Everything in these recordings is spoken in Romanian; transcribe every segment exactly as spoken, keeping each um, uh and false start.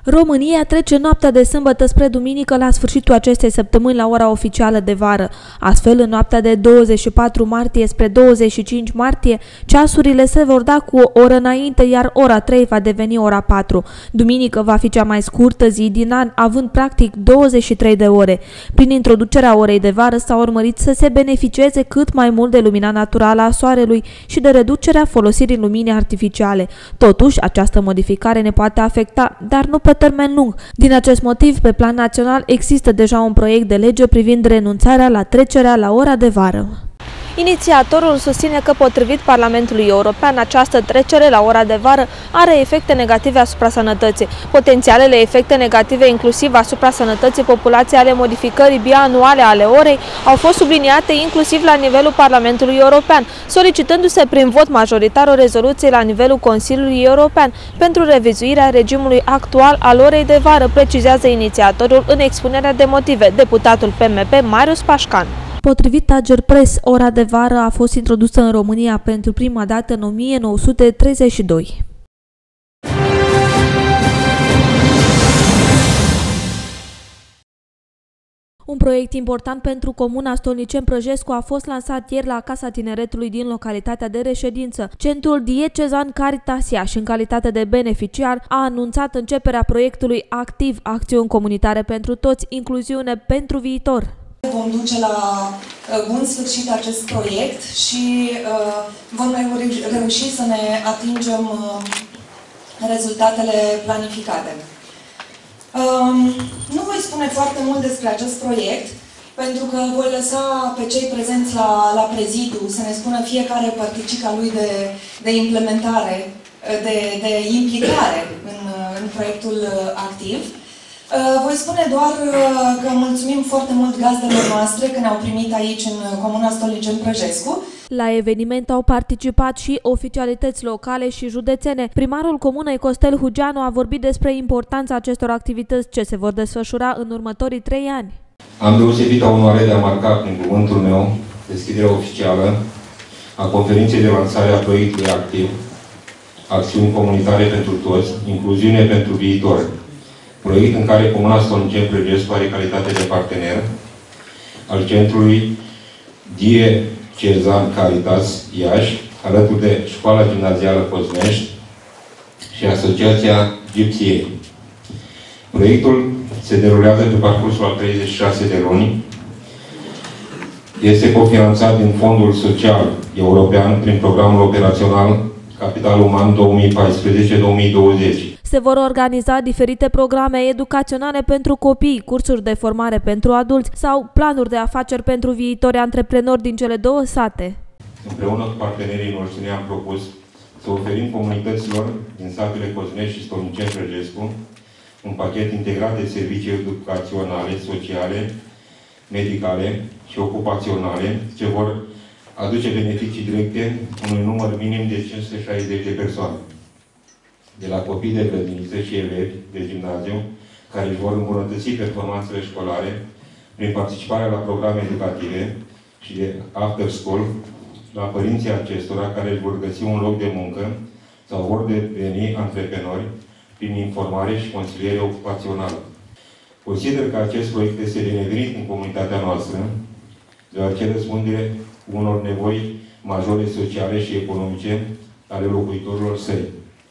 România trece noaptea de sâmbătă spre duminică la sfârșitul acestei săptămâni la ora oficială de vară. Astfel, în noaptea de douăzeci și patru martie spre douăzeci și cinci martie, ceasurile se vor da cu o oră înainte, iar ora trei va deveni ora patru. Duminică va fi cea mai scurtă zi din an, având practic douăzeci și trei de ore. Prin introducerea orei de vară s-a urmărit să se beneficieze cât mai mult de lumina naturală a soarelui și de reducerea folosirii luminii artificiale. Totuși, această modificare ne poate afecta, dar nu pe termen lung. Din acest motiv, pe plan național, există deja un proiect de lege privind renunțarea la trecerea la ora de vară. Inițiatorul susține că, potrivit Parlamentului European, această trecere la ora de vară are efecte negative asupra sănătății. Potențialele efecte negative, inclusiv asupra sănătății populației ale modificării bianuale ale orei, au fost subliniate inclusiv la nivelul Parlamentului European, solicitându-se prin vot majoritar o rezoluție la nivelul Consiliului European pentru revizuirea regimului actual al orei de vară, precizează inițiatorul în expunerea de motive, deputatul P M P Marius Pașcan. Potrivit Agerpres, ora de vară a fost introdusă în România pentru prima dată în o mie nouă sute treizeci și doi. Un proiect important pentru comuna Stolniceni-Prăjescu a fost lansat ieri la Casa Tineretului din localitatea de reședință. Centrul Diecezan Caritas Iași, în calitate de beneficiar, a anunțat începerea proiectului Activ, acțiuni comunitare pentru toți, incluziune pentru viitor. Vom duce la bun sfârșit acest proiect și uh, vom reuși să ne atingem uh, rezultatele planificate. Um, nu voi spune foarte mult despre acest proiect, pentru că voi lăsa pe cei prezenți la, la prezidiu să ne spună fiecare părticica lui de, de implementare, de, de implicare în, în proiectul Activ. Voi spune doar că mulțumim foarte mult gazdelor noastre că ne-au primit aici în comuna Stolniceni-Prăjescu. La eveniment au participat și oficialități locale și județene. Primarul comunei Costel Hugeanu a vorbit despre importanța acestor activități ce se vor desfășura în următorii trei ani. Am deosebită onoare de a marca prin cuvântul meu deschiderea oficială a conferinței de lansare a proiectului Activ, acțiuni comunitare pentru toți, incluziune pentru viitor. Proiect în care comuna Stolniceni-Prăjescu are calitate de partener al centrului Diecezan Caritas Iași, alături de Școala Gimnazială Cosmești și Asociația Gypsiei. Proiectul se derulează pe parcursul a treizeci și șase de luni. Este cofinanțat din Fondul Social European prin programul operațional Capital Uman două mii paisprezece două mii douăzeci. Se vor organiza diferite programe educaționale pentru copii, cursuri de formare pentru adulți sau planuri de afaceri pentru viitori antreprenori din cele două sate. Împreună cu partenerii noștri ne-am propus să oferim comunităților din satele Cosmești și Stolniceni-Prăjescu un pachet integrat de servicii educaționale, sociale, medicale și ocupaționale ce vor aduce beneficii directe unui număr minim de cinci sute șaizeci de persoane. De la copii de grădiniță și elevi de gimnaziu, care își vor îmbunătăți performanțele școlare prin participarea la programe educative și de after school, la părinții acestora care își vor găsi un loc de muncă sau vor deveni antreprenori prin informare și consiliere ocupațională. Consider că acest proiect este binevenit în comunitatea noastră, deoarece răspunde unor nevoi majore sociale și economice ale locuitorilor săi,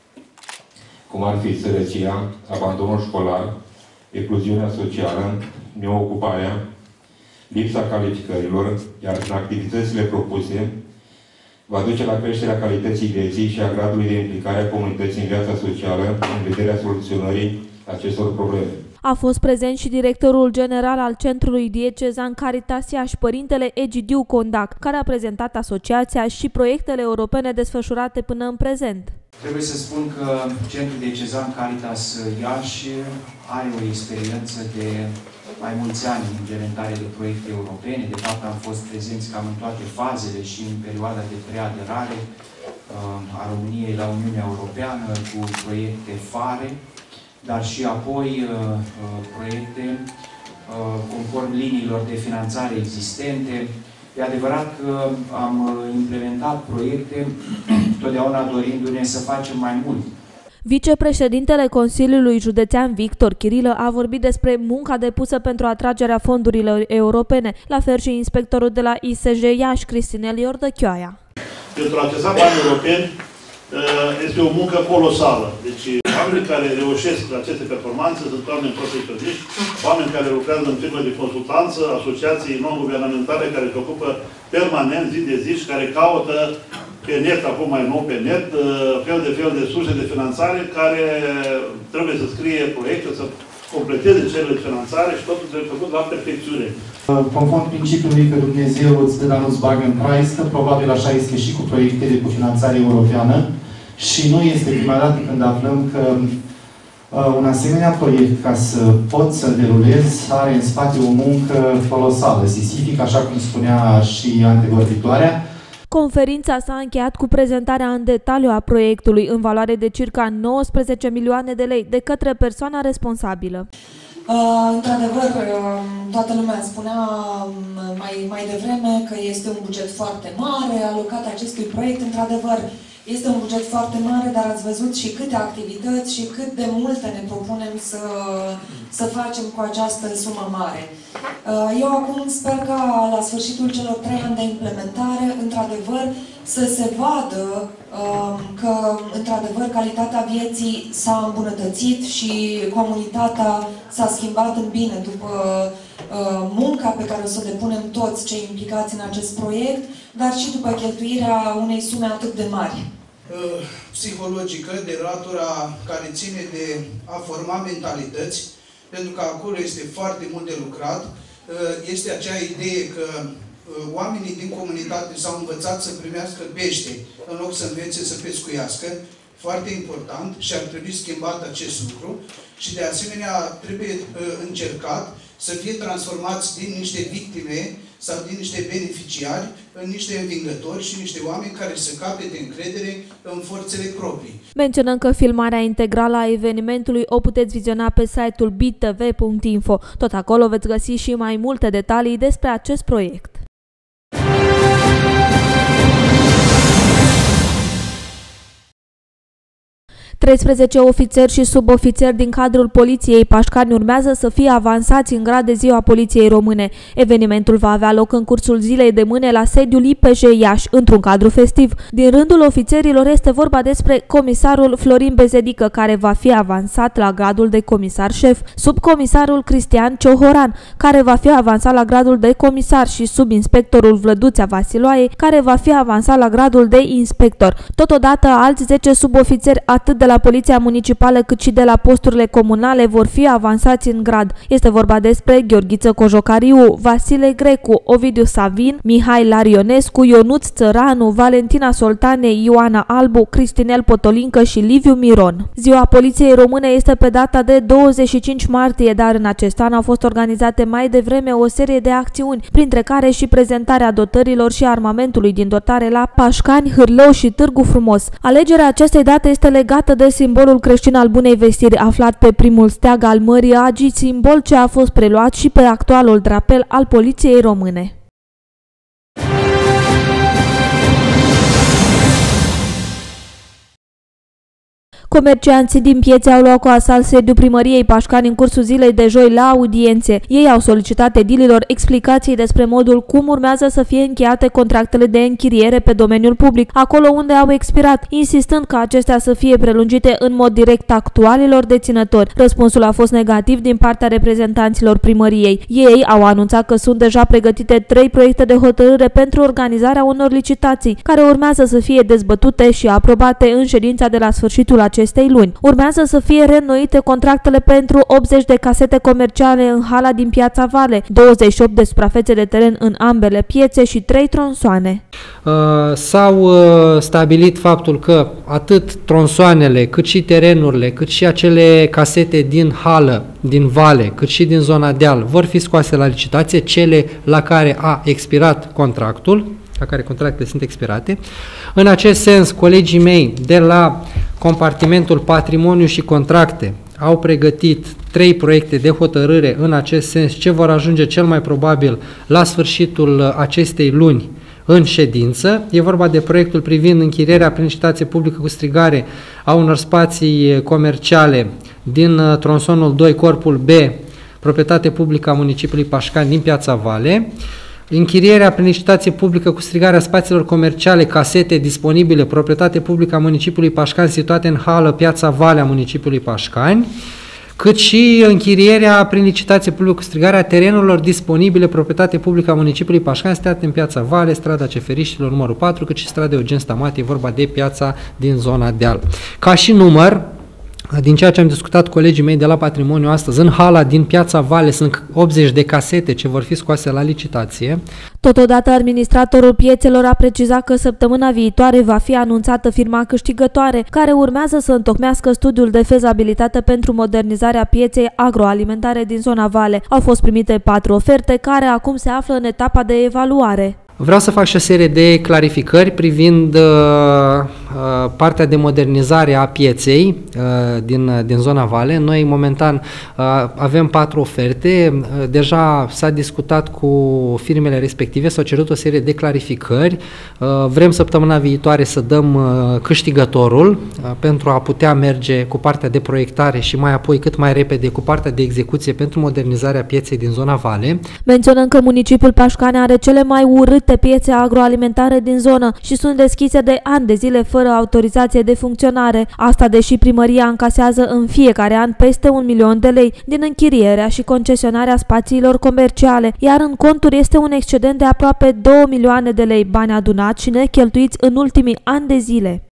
cum ar fi sărăcia, abandonul școlar, excluziunea socială, neocuparea, lipsa calificărilor, iar în activitățile propuse va duce la creșterea calității vieții și a gradului de implicare a comunității în viața socială în vederea soluționării acestor probleme. A fost prezent și directorul general al Centrului Diecezan Caritas Iași, părintele Egidiu Condac, care a prezentat asociația și proiectele europene desfășurate până în prezent. Trebuie să spun că Centrul Diecezan Caritas Iași are o experiență de mai mulți ani în implementare de proiecte europene. De fapt, am fost prezenți cam în toate fazele și în perioada de preaderare a României la Uniunea Europeană cu proiecte fare, dar și apoi proiecte conform liniilor de finanțare existente. E adevărat că am implementat proiecte totdeauna dorindu-ne să facem mai mult. Vicepreședintele Consiliului Județean Victor Chirilă a vorbit despre munca depusă pentru atragerea fondurilor europene, la fel și inspectorul de la I S J Iași, Cristinel Iordăchioaia. Pentru a accesa bani europeni este o muncă colosală. Deci oamenii care reușesc aceste performanțe sunt oameni profesioniști, oameni care lucrează în firme de consultanță, asociații non-guvernamentale care se ocupă permanent, zi de zi și care caută pe net, acum mai nou pe net, fel de fel de surse de finanțare care trebuie să scrie proiecte, să completeze cele de finanțare și totul trebuie făcut la perfecțiune. Conform principiului că Dumnezeu îți dă, dar nu-ți bagă în praiscă, probabil așa este și cu proiectele cu finanțare europeană și nu este prima dată când aflăm că uh, un asemenea proiect, ca să pot să-l derulez, are în spate o muncă colosală, sisifică, așa cum spunea și antevorbitoarea. Conferința s-a încheiat cu prezentarea în detaliu a proiectului în valoare de circa nouăsprezece milioane de lei de către persoana responsabilă. Uh, într-adevăr, uh, toată lumea spunea mai, mai devreme că este un buget foarte mare alocat acestui proiect. Într-adevăr, este un buget foarte mare, dar ați văzut și câte activități și cât de multe ne propunem să, să facem cu această sumă mare. Uh, eu acum sper că la sfârșitul celor trei ani de implementare, într-adevăr, să se vadă uh, că, într-adevăr, calitatea vieții s-a îmbunătățit și comunitatea s-a schimbat în bine după uh, munca pe care o să o depunem toți cei implicați în acest proiect, dar și după cheltuirea unei sume atât de mari. Psihologică, de latura care ține de a forma mentalități, pentru că acolo este foarte mult de lucrat. Este acea idee că oamenii din comunitate s-au învățat să primească pește în loc să învețe să pescuiască. Foarte important și ar trebui schimbat acest lucru. Și de asemenea trebuie încercat să fie transformați din niște victime sau din niște beneficiari în niște învingători și niște oameni care să capete încredere în forțele proprii. Menționăm că filmarea integrală a evenimentului o puteți viziona pe site-ul b t v punct info. Tot acolo veți găsi și mai multe detalii despre acest proiect. treisprezece ofițeri și subofițeri din cadrul Poliției Pașcani urmează să fie avansați în grad de Ziua Poliției Române. Evenimentul va avea loc în cursul zilei de mâine la sediul I P J Iași, într-un cadru festiv. Din rândul ofițerilor este vorba despre comisarul Florin Bezedică, care va fi avansat la gradul de comisar șef, subcomisarul Cristian Ciohoran, care va fi avansat la gradul de comisar și subinspectorul Vlăduțea Vasiloae, care va fi avansat la gradul de inspector. Totodată, alți zece subofițeri atât de la Poliția Municipală cât și de la posturile comunale vor fi avansați în grad. Este vorba despre Gheorghiță Cojocariu, Vasile Grecu, Ovidiu Savin, Mihai Larionescu, Ionuț Țăranu, Valentina Soltane, Ioana Albu, Cristinel Potolincă și Liviu Miron. Ziua Poliției Române este pe data de douăzeci și cinci martie, dar în acest an au fost organizate mai devreme o serie de acțiuni, printre care și prezentarea dotărilor și armamentului din dotare la Pașcani, Hârlău și Târgu Frumos. Alegerea acestei date este legată de simbolul creștin al bunei vestiri aflat pe primul steag al Mării Agi, simbol ce a fost preluat și pe actualul drapel al Poliției Române. Comercianții din piețe au luat cu asalt sediul primăriei Pașcani în cursul zilei de joi la audiențe. Ei au solicitat edililor explicații despre modul cum urmează să fie încheiate contractele de închiriere pe domeniul public, acolo unde au expirat, insistând ca acestea să fie prelungite în mod direct actualilor deținători. Răspunsul a fost negativ din partea reprezentanților primăriei. Ei au anunțat că sunt deja pregătite trei proiecte de hotărâre pentru organizarea unor licitații, care urmează să fie dezbătute și aprobate în ședința de la sfârșitul acestei acestei luni. Urmează să fie reînnoite contractele pentru optzeci de casete comerciale în hala din Piața Vale, douăzeci și opt de suprafețe de teren în ambele piețe și trei tronsoane. Uh, S-au uh, stabilit faptul că atât tronsoanele, cât și terenurile, cât și acele casete din hală, din vale, cât și din zona deal vor fi scoase la licitație, cele la care a expirat contractul, la care contractele sunt expirate. În acest sens, colegii mei de la compartimentul Patrimoniu și Contracte au pregătit trei proiecte de hotărâre în acest sens, ce vor ajunge cel mai probabil la sfârșitul acestei luni în ședință. E vorba de proiectul privind închirierea prin licitație publică cu strigare a unor spații comerciale din tronsonul doi, corpul B, proprietate publică a municipiului Pașcani din Piața Vale, închirierea prin licitație publică cu strigarea spațiilor comerciale, casete disponibile, proprietate publică a municipiului Pașcani situate în hală Piața Vale a municipiului Pașcani, cât și închirierea prin licitație publică cu strigarea terenurilor disponibile, proprietate publică a municipiului Pașcani, situate în Piața Vale, strada Ceferiștilor numărul patru, cât și strada Eugen Stamate, e vorba de piața din zona deal. Ca și număr, din ceea ce am discutat colegii mei de la Patrimoniu astăzi, în hala din Piața Vale sunt optzeci de casete ce vor fi scoase la licitație. Totodată, administratorul piețelor a precizat că săptămâna viitoare va fi anunțată firma câștigătoare, care urmează să întocmească studiul de fezabilitate pentru modernizarea pieței agroalimentare din zona Vale. Au fost primite patru oferte, care acum se află în etapa de evaluare. Vreau să fac și o serie de clarificări privind uh, uh, partea de modernizare a pieței uh, din, din zona Vale. Noi, momentan, uh, avem patru oferte. Uh, deja s-a discutat cu firmele respective, s-au cerut o serie de clarificări. Uh, vrem săptămâna viitoare să dăm uh, câștigătorul uh, pentru a putea merge cu partea de proiectare și mai apoi cât mai repede cu partea de execuție pentru modernizarea pieței din zona Vale. Menționăm că municipiul Pașcani are cele mai urâte piețe agroalimentare din zonă și sunt deschise de ani de zile fără autorizație de funcționare. Asta deși primăria încasează în fiecare an peste un milion de lei din închirierea și concesionarea spațiilor comerciale, iar în conturi este un excedent de aproape două milioane de lei, bani adunați și necheltuiți în ultimii ani de zile.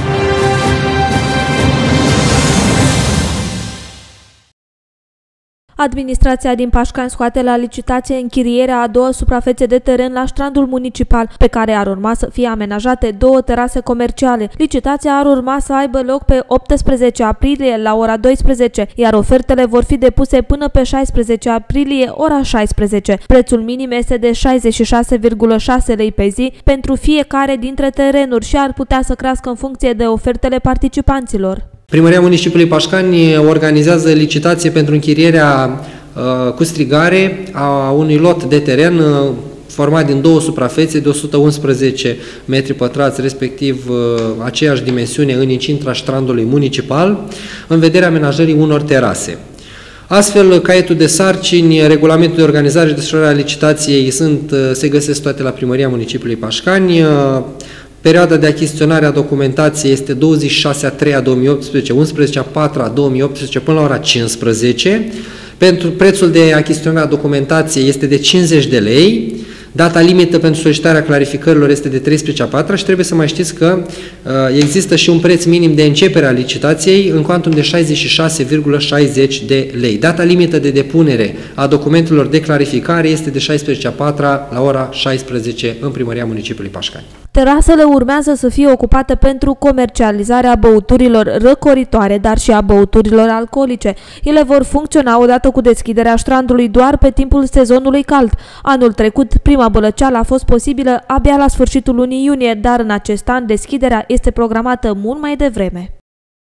Administrația din Pașcani scoate la licitație închirierea a două suprafețe de teren la strandul municipal, pe care ar urma să fie amenajate două terase comerciale. Licitația ar urma să aibă loc pe optsprezece aprilie la ora douăsprezece, iar ofertele vor fi depuse până pe șaisprezece aprilie, ora șaisprezece. Prețul minim este de șaizeci și șase virgulă șase lei pe zi pentru fiecare dintre terenuri și ar putea să crească în funcție de ofertele participanților. Primăria Municipiului Pașcani organizează licitație pentru închirierea uh, cu strigare a unui lot de teren uh, format din două suprafețe de o sută unsprezece metri pătrați, respectiv uh, aceeași dimensiune în incintra strandului municipal, în vederea amenajării unor terase. Astfel, caietul de sarcini, regulamentul de organizare și desfășurare a licitației sunt, uh, se găsesc toate la Primăria Municipiului Pașcani. Uh, Perioada de achiziționare a documentației este douăzeci și șase a treia două mii optsprezece, unsprezece a patra două mii optsprezece până la ora cincisprezece. Pentru prețul de achiziționare a documentației este de cincizeci de lei. Data limită pentru solicitarea clarificărilor este de treisprezece a patra și trebuie să mai știți că uh, există și un preț minim de începere a licitației în cuantum de șaizeci și șase virgulă șaizeci de lei. Data limită de depunere a documentelor de clarificare este de șaisprezece a patra la ora șaisprezece în Primăria Municipiului Pașcani. Terasele urmează să fie ocupate pentru comercializarea băuturilor răcoritoare, dar și a băuturilor alcoolice. Ele vor funcționa odată cu deschiderea strandului doar pe timpul sezonului cald. Anul trecut, prima bălăceală a fost posibilă abia la sfârșitul lunii iunie, dar în acest an deschiderea este programată mult mai devreme.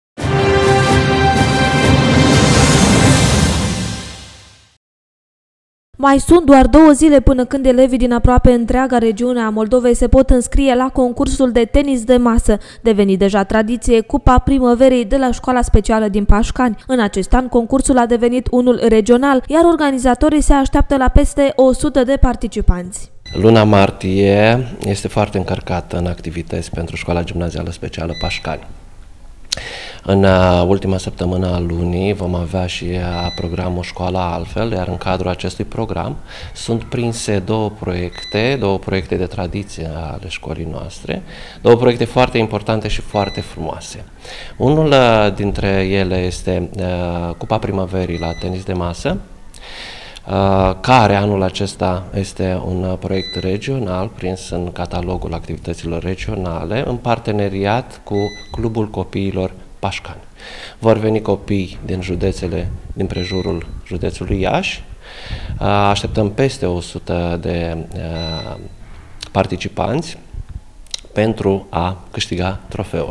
Mai sunt doar două zile până când elevii din aproape întreaga regiune a Moldovei se pot înscrie la concursul de tenis de masă, devenit deja tradiție, Cupa Primăverii de la Școala Specială din Pașcani. În acest an, concursul a devenit unul regional, iar organizatorii se așteaptă la peste o sută de participanți. Luna martie este foarte încărcată în activități pentru Școala Gimnazială Specială Pașcani. În ultima săptămână a lunii vom avea și programul Școala Altfel, iar în cadrul acestui program sunt prinse două proiecte, două proiecte de tradiție ale școlii noastre, două proiecte foarte importante și foarte frumoase. Unul dintre ele este Cupa Primăverii la tenis de masă, care anul acesta este un proiect regional prins în catalogul activităților regionale în parteneriat cu Clubul Copiilor Pașcani. Vor veni copii din județele din prejurul județului Iași. Așteptăm peste o sută de participanți pentru a câștiga trofeul.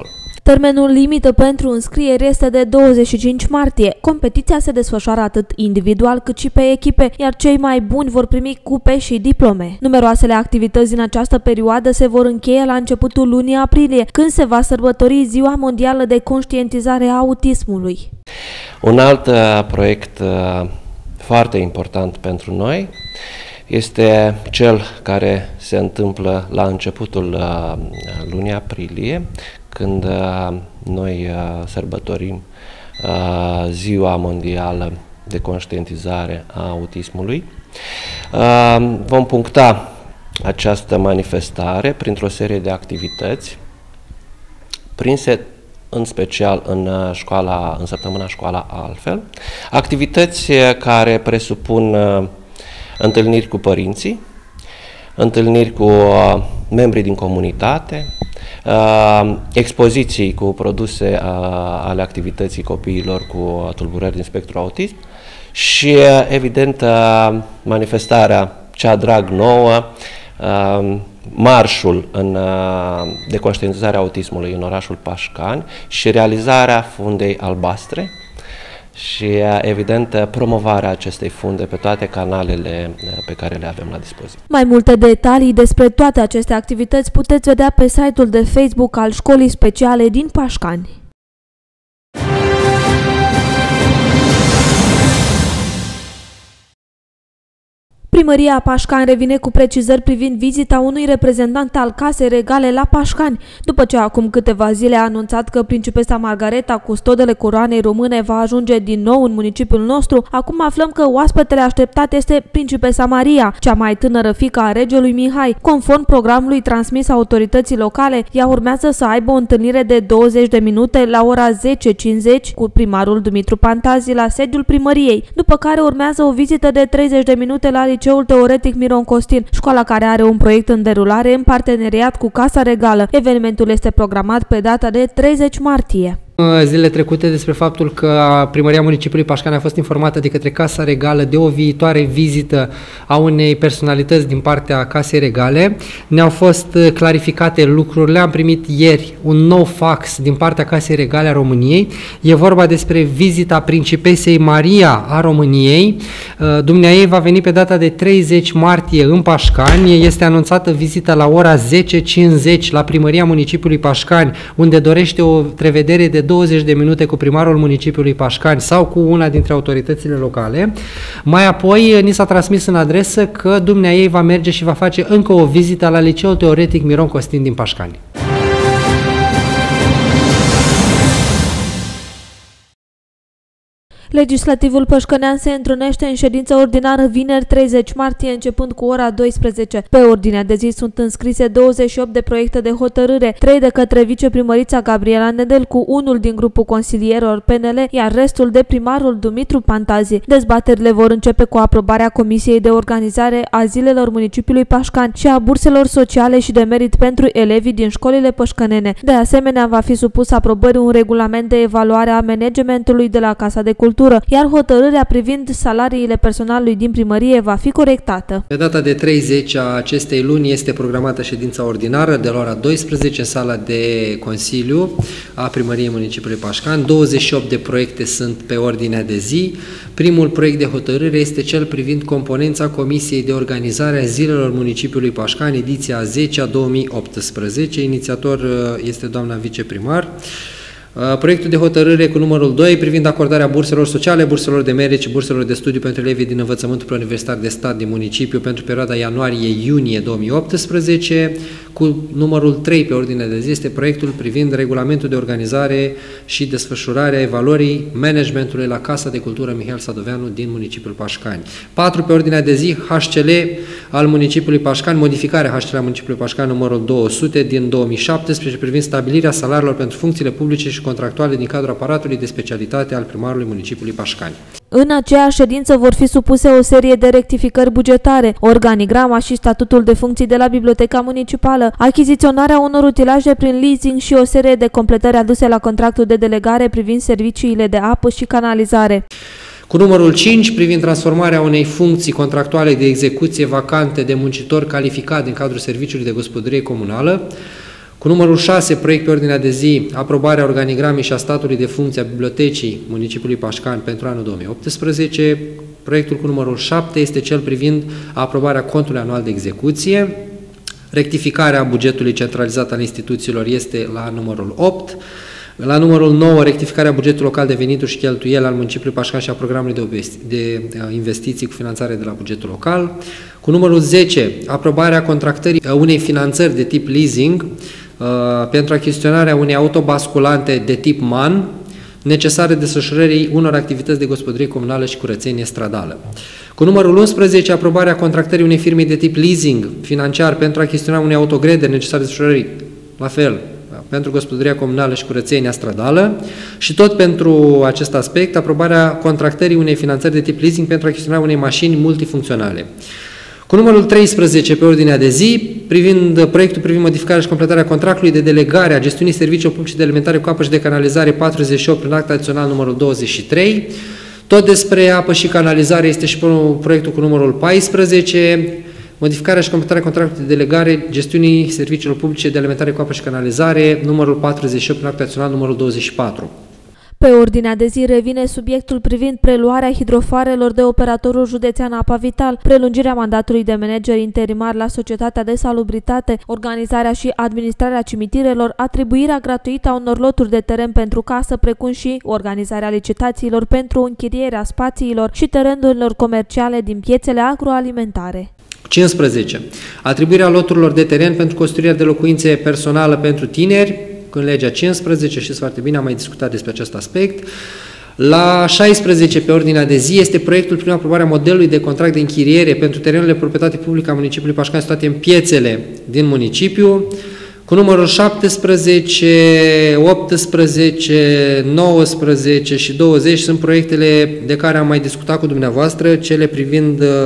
Termenul limită pentru înscriere este de douăzeci și cinci martie. Competiția se desfășoară atât individual cât și pe echipe, iar cei mai buni vor primi cupe și diplome. Numeroasele activități din această perioadă se vor încheia la începutul lunii aprilie, când se va sărbători Ziua Mondială de Conștientizare a Autismului. Un alt uh, proiect uh, foarte important pentru noi este cel care se întâmplă la începutul uh, lunii aprilie, când uh, noi uh, sărbătorim uh, Ziua Mondială de Conștientizare a Autismului. Uh, vom puncta această manifestare printr-o serie de activități prinse în special în școala, în săptămâna Școala Altfel, activități care presupun uh, întâlniri cu părinții, întâlniri cu uh, membrii din comunitate, uh, expoziții cu produse uh, ale activității copiilor cu tulburări din spectru autism și, uh, evident, uh, manifestarea cea drag nouă, uh, marșul în, uh, de conștientizare a autismului în orașul Pașcani și realizarea fundei albastre și, evident, promovarea acestei funde pe toate canalele pe care le avem la dispoziție. Mai multe detalii despre toate aceste activități puteți vedea pe site-ul de Facebook al Școlii Speciale din Pașcani. Primăria Pașcani revine cu precizări privind vizita unui reprezentant al Casei Regale la Pașcani, după ce acum câteva zile a anunțat că principesa Margareta, custodele coroanei române, va ajunge din nou în municipiul nostru. Acum aflăm că oaspetele așteptat este principesa Maria, cea mai tânără fiică a regelui Mihai. Conform programului transmis autorității locale, ea urmează să aibă o întâlnire de douăzeci de minute la ora zece cincizeci cu primarul Dumitru Pantazi la sediul primăriei, după care urmează o vizită de treizeci de minute la Liceul Teoretic Miron Costin, școala care are un proiect în derulare în parteneriat cu Casa Regală. Evenimentul este programat pe data de treizeci martie. Zilele trecute despre faptul că Primăria Municipiului Pașcani a fost informată de către Casa Regală de o viitoare vizită a unei personalități din partea Casei Regale. Ne-au fost clarificate lucrurile. Am primit ieri un nou fax din partea Casei Regale a României. E vorba despre vizita principesei Maria a României. Dumneaei va veni pe data de treizeci martie în Pașcani. Este anunțată vizita la ora zece cincizeci la Primăria Municipiului Pașcani, unde dorește o întrevedere de douăzeci de minute cu primarul municipiului Pașcani sau cu una dintre autoritățile locale. Mai apoi ni s-a transmis în adresă că dumneaei va merge și va face încă o vizită la Liceul Teoretic Miron Costin din Pașcani. Legislativul pășcănean se întrunește în ședință ordinară vineri treizeci martie începând cu ora douăsprezece. Pe ordinea de zi sunt înscrise douăzeci și opt de proiecte de hotărâre, trei de către viceprimărița Gabriela Nedelcu, unul din grupul consilierilor P N L, iar restul de primarul Dumitru Pantazi. Dezbaterile vor începe cu aprobarea Comisiei de Organizare a Zilelor Municipiului Pașcani și a burselor sociale și de merit pentru elevii din școlile pășcănene. De asemenea, va fi supus aprobării un regulament de evaluare a managementului de la Casa de Cultură, iar hotărârea privind salariile personalului din primărie va fi corectată. Pe data de treizeci a acestei luni este programată ședința ordinară de la ora douăsprezece în sala de Consiliu a Primăriei Municipiului Pașcani. douăzeci și opt de proiecte sunt pe ordinea de zi. Primul proiect de hotărâre este cel privind componența Comisiei de Organizare a Zilelor Municipiului Pașcani, ediția zece a două mii optsprezece. Inițiator este doamna viceprimar. Proiectul de hotărâre cu numărul doi privind acordarea burselor sociale, burselor de merit și burselor de studiu pentru elevii din învățământul preuniversitar de stat din municipiu pentru perioada ianuarie-iunie două mii optsprezece. Cu numărul trei pe ordine de zi este proiectul privind regulamentul de organizare și desfășurare a evaluării managementului la Casa de Cultură Mihail Sadoveanu din municipiul Pașcani. patru pe ordinea de zi, H C L al municipiului Pașcani, modificarea H C L al municipiului Pașcani numărul două sute din două mii șaptesprezece privind stabilirea salariilor pentru funcțiile publice și contractuale din cadrul aparatului de specialitate al primarului municipiului Pașcani. În aceeași ședință vor fi supuse o serie de rectificări bugetare, organigrama și statutul de funcții de la Biblioteca Municipală, achiziționarea unor utilaje prin leasing și o serie de completări aduse la contractul de delegare privind serviciile de apă și canalizare. Cu numărul cinci, privind transformarea unei funcții contractuale de execuție vacante de muncitor calificat din cadrul serviciului de gospodărie comunală. Cu numărul șase, proiect pe ordinea de zi, aprobarea organigramei și a statului de funcție a Bibliotecii Municipiului Pașcani pentru anul două mii optsprezece. Proiectul cu numărul șapte este cel privind aprobarea contului anual de execuție. Rectificarea bugetului centralizat al instituțiilor este la numărul opt. La numărul nouă, rectificarea bugetului local de venituri și cheltuieli al municipiului Pașcani și a programului de, de investiții cu finanțare de la bugetul local. Cu numărul zece, aprobarea contractării unei finanțări de tip leasing uh, pentru achiziționarea unei autobasculante de tip M A N, necesare desfășurării unor activități de gospodărie comunală și curățenie stradală. Cu numărul unsprezece, aprobarea contractării unei firme de tip leasing financiar pentru achiziționarea unei autogrede necesare desfășurării, la fel, pentru gospodăria comunală și curățenia stradală și tot pentru acest aspect, aprobarea contractării unei finanțări de tip leasing pentru achiziționarea unei mașini multifuncționale. Cu numărul treisprezece pe ordinea de zi, privind proiectul privind modificarea și completarea contractului de delegare a gestiunii serviciilor publice de alimentare cu apă și de canalizare patruzeci și opt prin act adițional numărul douăzeci și trei. Tot despre apă și canalizare este și proiectul cu numărul paisprezece, modificarea și completarea contractului de delegare gestiunii serviciilor publice de alimentare cu apă și canalizare numărul patruzeci și opt prin act adițional numărul douăzeci și patru. Pe ordinea de zi revine subiectul privind preluarea hidrofoarelor de operatorul județean Apa Vital, prelungirea mandatului de manager interimar la Societatea de Salubritate, organizarea și administrarea cimitirelor, atribuirea gratuită a unor loturi de teren pentru casă, precum și organizarea licitațiilor pentru închirierea spațiilor și terenurilor comerciale din piețele agroalimentare. cincisprezece. Atribuirea loturilor de teren pentru construirea de locuințe personală pentru tineri, în legea cincisprezece, știți foarte bine, am mai discutat despre acest aspect. La șaisprezece pe ordinea de zi este proiectul prin aprobarea modelului de contract de închiriere pentru terenurile proprietate publică a municipiului Pașcani situate în piețele din municipiu. Cu numărul șaptesprezece, optsprezece, nouăsprezece și douăzeci sunt proiectele de care am mai discutat cu dumneavoastră, cele privind uh,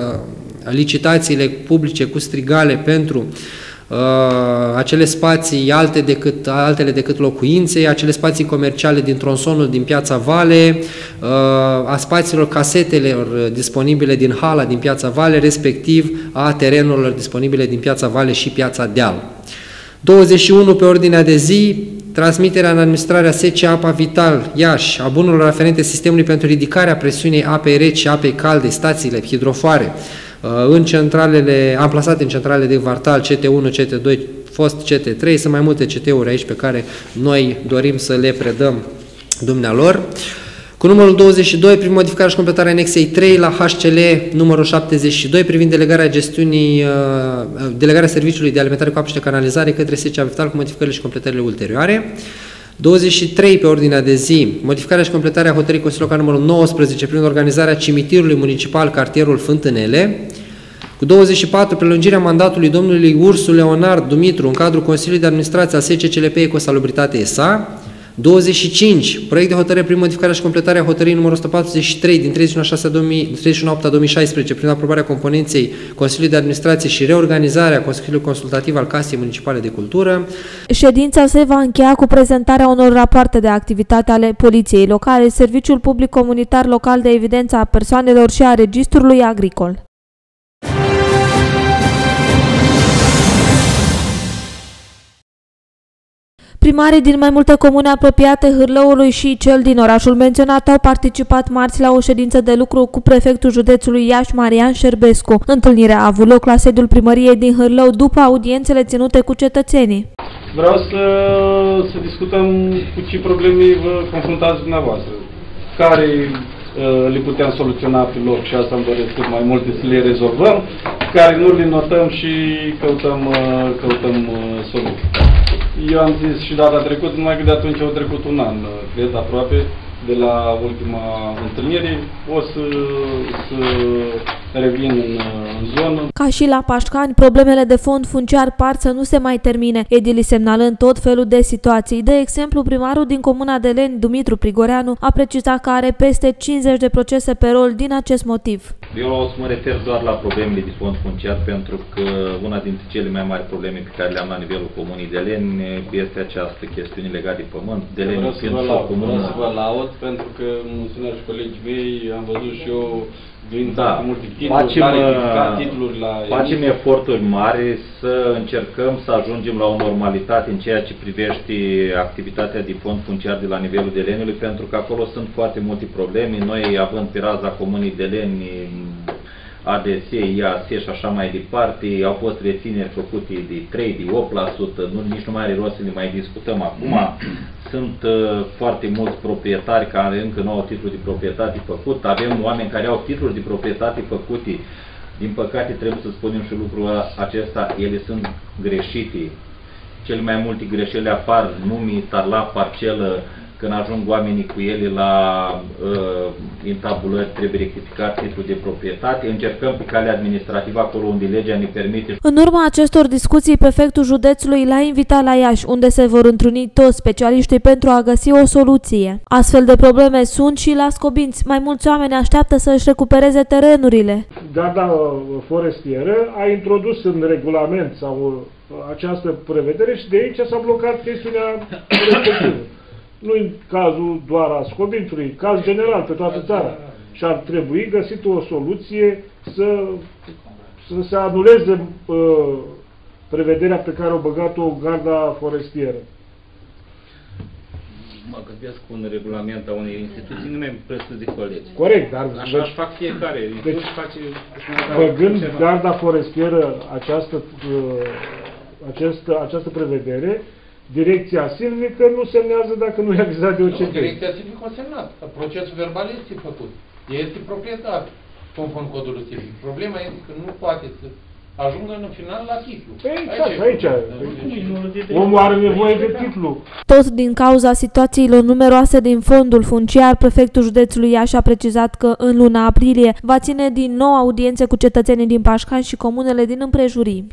licitațiile publice cu strigale pentru Uh, acele spații alte decât, altele decât locuințe, acele spații comerciale din tronsonul din Piața Vale, uh, a spațiilor casetelor disponibile din hala din Piața Vale, respectiv a terenurilor disponibile din Piața Vale și Piața Deal. douăzeci și unu pe ordinea de zi, transmiterea în administrarea S C Apa Vital Iași a bunurilor aferente sistemului pentru ridicarea presiunii apei reci și apei calde, stațiile hidrofoare, în centralele, amplasate în centralele de Vartal, C T unu, C T doi, fost C T trei, sunt mai multe C T-uri aici pe care noi dorim să le predăm dumnealor. Cu numărul douăzeci și doi, prin modificarea și completarea anexei trei la H C L numărul șaptezeci și doi, privind delegarea gestiunii, delegarea serviciului de alimentare cu apă și de canalizare către S C Apa Vital cu modificările și completările ulterioare. douăzeci și trei pe ordinea de zi, modificarea și completarea hotărârii Consiliului Local numărul nouăsprezece prin organizarea cimitirului municipal cartierul Fântânele. Cu douăzeci și patru, prelungirea mandatului domnului Ursu Leonard Dumitru în cadrul Consiliului de Administrație al S C C L P Ecosalubritate S A. douăzeci și cinci, proiect de hotărâre prin modificarea și completarea hotărârii numărul o sută patruzeci și trei din treizeci și unu opt două mii șaisprezece prin aprobarea componenței Consiliului de Administrație și reorganizarea Consiliului Consultativ al Casei Municipale de Cultură. Ședința se va încheia cu prezentarea unor rapoarte de activitate ale Poliției Locale, Serviciul Public Comunitar Local de Evidență a Persoanelor și a Registrului Agricol. Primarii din mai multe comune apropiate Hârlăului și cel din orașul menționat au participat marți la o ședință de lucru cu prefectul județului Iași, Marian Șerbescu. Întâlnirea a avut loc la sediul primăriei din Hârlău după audiențele ținute cu cetățenii. Vreau să, să discutăm cu ce probleme vă confruntați dumneavoastră, care uh, le putem soluționa pe loc și asta îmi doresc cât mai multe să le rezolvăm, care nu le notăm și căutăm, uh, căutăm uh, soluții. Eu am zis și data trecută, numai că de atunci au trecut un an, cred, aproape, de la ultima întâlnire. O să, să revin în, în zonă. Ca și la Pașcani, problemele de fond funciar par să nu se mai termine, edilii semnalând tot felul de situații. De exemplu, primarul din comuna de Leni, Dumitru Prigoreanu, a precizat că are peste cincizeci de procese pe rol din acest motiv. Eu o să mă refer doar la problemele de fond funciar, pentru că una dintre cele mai mari probleme pe care le am la nivelul Comunii Deleni este această chestiune legată de pământ. Deleni vreau să vă laud, vreau să vă laud, pentru că mulțumesc și colegii mei, am văzut și eu glința da. cu multe titluri, facem, titluri la facem eforturi mari să încercăm să ajungem la o normalitate în ceea ce privește activitatea de fond funciar de la nivelul Deleniului, pentru că acolo sunt foarte multe probleme. Noi, având pe raza Comunii Deleni, A D S, I A S și așa mai departe, au fost rețineri făcute de trei, de opt la sută, nu, nici nu mai are rost să le mai discutăm acum. Sunt uh, foarte mulți proprietari care încă nu au titluri de proprietate făcut, avem oameni care au titluri de proprietate făcute. Din păcate trebuie să spunem și lucrul acesta, ele sunt greșite. Cele mai multe greșeli apar numii, tarla, parcelă. Când ajung oamenii cu ele la uh, intabulări, trebuie rectificat titlul de proprietate. Încercăm pe calea administrativă acolo unde legea ne permite. În urma acestor discuții, prefectul județului l-a invitat la Iași, unde se vor întruni toți specialiștii pentru a găsi o soluție. Astfel de probleme sunt și la Scobinți. Mai mulți oameni așteaptă să își recupereze terenurile. Garda forestieră a introdus în regulament sau această prevedere și de aici s-a blocat chestiunea respectivă. Nu în cazul doar a Scobințului, caz general pe toată țara. Și ar trebui găsit o soluție să, să se anuleze uh, prevederea pe care o băgat-o Garda forestieră. Mă gândesc cu un regulament a unei instituții, nu mai presă de colegi. Corect, dar... Așa își fac fiecare. Deci, băgând Garda forestieră această, uh, această, această prevedere, Direcția silvică nu semnează dacă nu e avizat de O C P. Direcția silvică a semnat. Procesul verbal este făcut. Este proprietar, conform codului civic. Problema este că nu poate să ajungă în final la titlu. Exact, aici. aici. Omul are nevoie de titlu. Tot din cauza situațiilor numeroase din fondul funciar, prefectul județului Iași a precizat că în luna aprilie va ține din nou audiențe cu cetățenii din Pașcani și comunele din împrejurimi.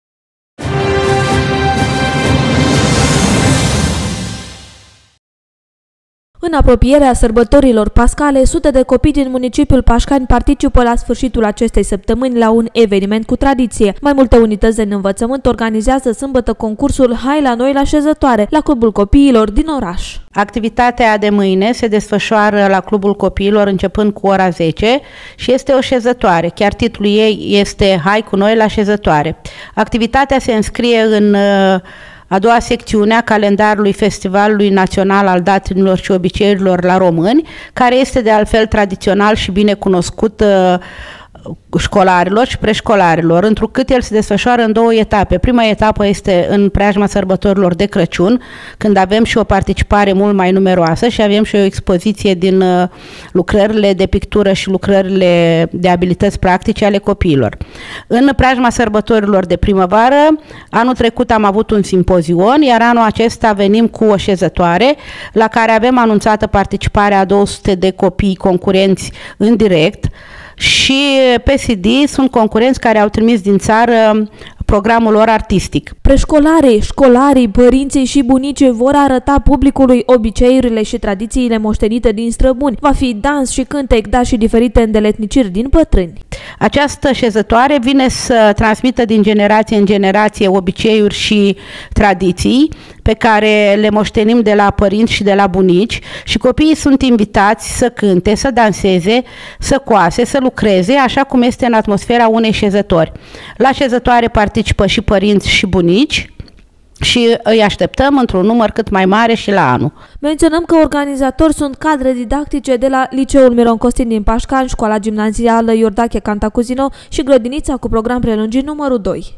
În apropierea sărbătorilor pascale, sute de copii din municipiul Pașcani participă la sfârșitul acestei săptămâni la un eveniment cu tradiție. Mai multe unități de învățământ organizează sâmbătă concursul Hai la noi la șezătoare, la Clubul Copiilor din oraș. Activitatea de mâine se desfășoară la Clubul Copiilor începând cu ora zece și este o șezătoare. Chiar titlul ei este Hai cu noi la șezătoare. Activitatea se înscrie în a doua secțiune a calendarului Festivalului Național al Datinilor și Obiceiurilor la Români, care este de altfel tradițional și bine cunoscut uh, școlarilor și preșcolarilor, întrucât el se desfășoară în două etape. Prima etapă este în preajma sărbătorilor de Crăciun, când avem și o participare mult mai numeroasă și avem și o expoziție din uh, lucrările de pictură și lucrările de abilități practice ale copiilor. În preajma sărbătorilor de primăvară, anul trecut am avut un simpozion, iar anul acesta venim cu o șezătoare, la care avem anunțată participarea a două sute de copii concurenți în direct, și pe C D sunt concurenți care au trimis din țară programul lor artistic. Preșcolarii, școlarii, părinții și bunicii vor arăta publicului obiceiurile și tradițiile moștenite din străbuni. Va fi dans și cântec, dar și diferite îndeletniciri din bătrâni. Această șezătoare vine să transmită din generație în generație obiceiuri și tradiții pe care le moștenim de la părinți și de la bunici și copiii sunt invitați să cânte, să danseze, să coase, să lucreze, așa cum este în atmosfera unei șezători. La șezătoare participă și părinți și bunici și îi așteptăm într-un număr cât mai mare și la anul. Menționăm că organizatori sunt cadre didactice de la Liceul Miron Costin din Pașcani, Școala Gimnazială Iordache Cantacuzino și Grădinița cu program prelungit numărul doi.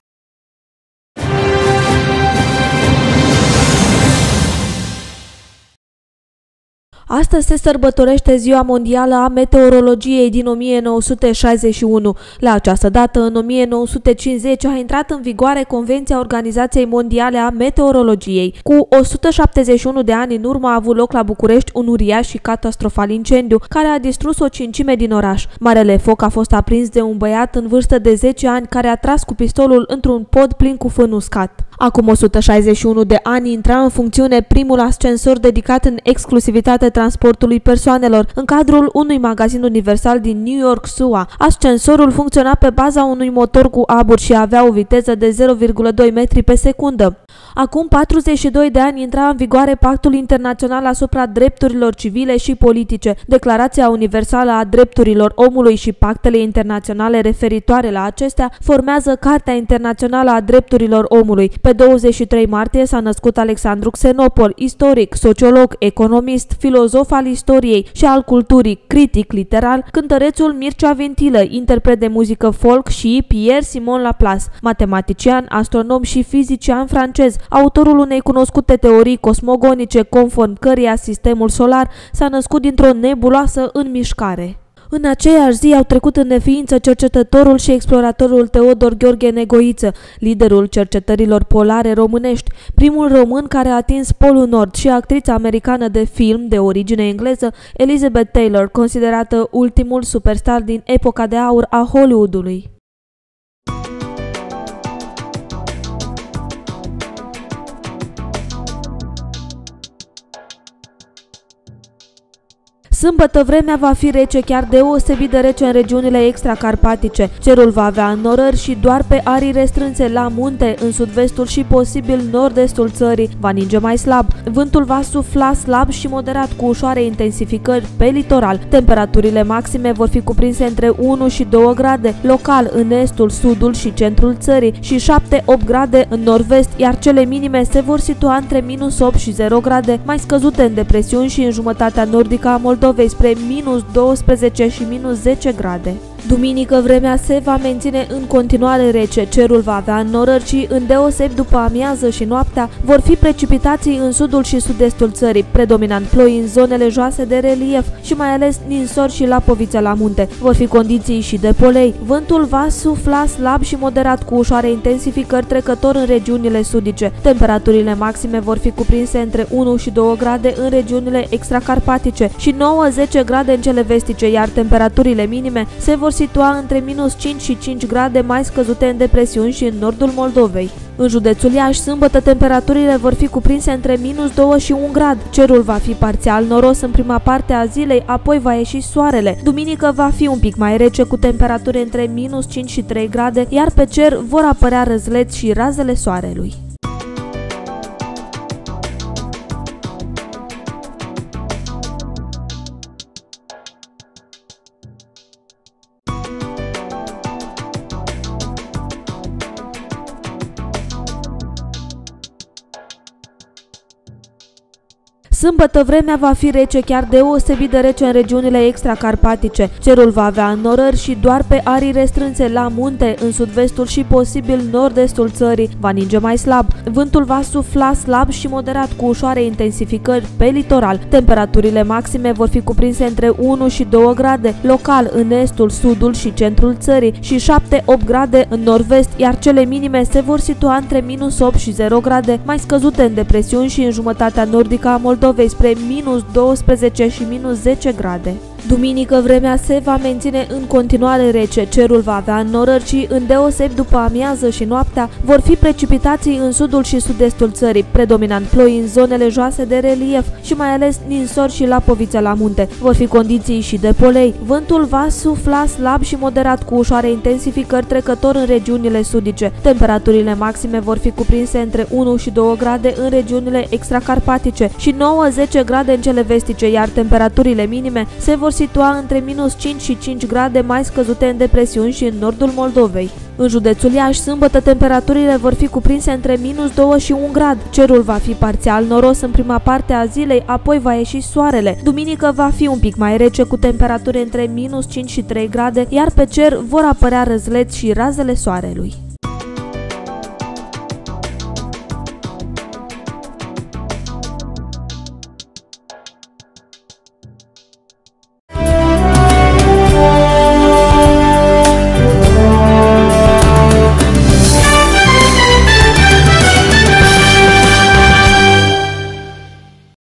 Astăzi se sărbătorește Ziua Mondială a Meteorologiei din o mie nouă sute șaizeci și unu. La această dată, în o mie nouă sute cincizeci, a intrat în vigoare Convenția Organizației Mondiale a Meteorologiei. Cu o sută șaptezeci și unu de ani în urmă a avut loc la București un uriaș și catastrofal incendiu, care a distrus o cincime din oraș. Marele foc a fost aprins de un băiat în vârstă de zece ani care a tras cu pistolul într-un pod plin cu fân uscat. Acum o sută șaizeci și unu de ani intra în funcțiune primul ascensor dedicat în exclusivitate transportului persoanelor în cadrul unui magazin universal din New York, S U A. Ascensorul funcționa pe baza unui motor cu abur și avea o viteză de zero virgulă doi metri pe secundă. Acum patruzeci și doi de ani intra în vigoare Pactul Internațional asupra drepturilor civile și politice, Declarația Universală a Drepturilor Omului și pactele internaționale referitoare la acestea formează Carta Internațională a Drepturilor Omului. Pe douăzeci și trei martie s-a născut Alexandru Xenopol, istoric, sociolog, economist, filozof al istoriei și al culturii, critic literal, cântărețul Mircea Ventilă, interpret de muzică folk și Pierre-Simon Laplace, matematician, astronom și fizician francez, autorul unei cunoscute teorii cosmogonice conform căreia sistemul solar s-a născut dintr-o nebuloasă în mișcare. În aceeași zi au trecut în neființă cercetătorul și exploratorul Teodor Gheorghe Negoiță, liderul cercetărilor polare românești, primul român care a atins Polul Nord, și actrița americană de film de origine engleză Elizabeth Taylor, considerată ultimul superstar din epoca de aur a Hollywoodului. Sâmbătă vremea va fi rece, chiar deosebit de rece în regiunile extracarpatice. Cerul va avea înnorări și doar pe arii restrânse la munte, în sud-vestul și posibil nord-estul țării va ninge mai slab. Vântul va sufla slab și moderat cu ușoare intensificări pe litoral. Temperaturile maxime vor fi cuprinse între unu și doi grade, local în estul, sudul și centrul țării și șapte opt grade în nord-vest, iar cele minime se vor situa între minus opt și zero grade, mai scăzute în depresiuni și în jumătatea nordică a Moldovei spre minus douăsprezece și minus zece grade. Duminică vremea se va menține în continuare rece, cerul va avea înnorări și îndeosebi după amiază și noaptea vor fi precipitații în sudul și sud-estul țării, predominant ploi în zonele joase de relief și mai ales ninsori și lapovițe la munte. Vor fi condiții și de polei. Vântul va sufla slab și moderat cu ușoare intensificări trecător în regiunile sudice. Temperaturile maxime vor fi cuprinse între unu și doi grade în regiunile extracarpatice și nouă zece grade în cele vestice, iar temperaturile minime se vor situa între minus cinci și cinci grade, mai scăzute în depresiuni și în nordul Moldovei. În județul Iași, sâmbătă, temperaturile vor fi cuprinse între minus doi și un grad. Cerul va fi parțial noros în prima parte a zilei, apoi va ieși soarele. Duminică va fi un pic mai rece, cu temperaturi între minus cinci și trei grade, iar pe cer vor apărea răzleți și razele soarelui. Sâmbătă vremea va fi rece, chiar deosebit de rece în regiunile extracarpatice. Cerul va avea înnorări și doar pe arii restrânse la munte, în sud-vestul și posibil nord-estul țării va ninge mai slab. Vântul va sufla slab și moderat cu ușoare intensificări pe litoral. Temperaturile maxime vor fi cuprinse între unu și doi grade, local în estul, sudul și centrul țării și șapte opt grade în nord-vest, iar cele minime se vor situa între minus opt și zero grade, mai scăzute în depresiuni și în jumătatea nordică a Moldovei spre minus douăsprezece și minus zece grade. Duminică vremea se va menține în continuare rece, cerul va avea înnorări și îndeosebi după amiază și noaptea vor fi precipitații în sudul și sud-estul țării, predominant ploi în zonele joase de relief și mai ales ninsori și lapovițe la munte. Vor fi condiții și de polei. Vântul va sufla slab și moderat cu ușoare intensificări trecător în regiunile sudice. Temperaturile maxime vor fi cuprinse între unu și doi grade în regiunile extracarpatice și nouă zece grade în cele vestice, iar temperaturile minime se vor situa între minus cinci și cinci grade, mai scăzute în depresiuni și în nordul Moldovei. În județul Iași, sâmbătă, temperaturile vor fi cuprinse între minus doi și un grad. Cerul va fi parțial noros în prima parte a zilei, apoi va ieși soarele. Duminică va fi un pic mai rece, cu temperaturi între minus cinci și trei grade, iar pe cer vor apărea răzleți și razele soarelui.